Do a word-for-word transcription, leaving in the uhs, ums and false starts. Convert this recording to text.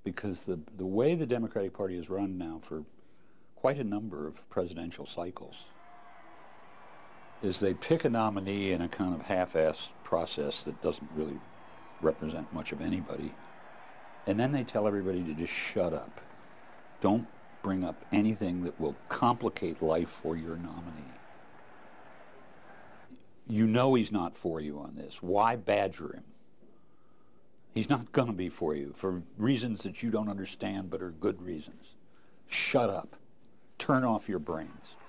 because the, the way the Democratic Party is run now for quite a number of presidential cycles is they pick a nominee in a kind of half-assed process that doesn't really represent much of anybody, and then they tell everybody to just shut up. Don't bring up anything that will complicate life for your nominee. You know he's not for you on this. Why badger him? He's not going to be for you for reasons that you don't understand but are good reasons. Shut up. Turn off your brains.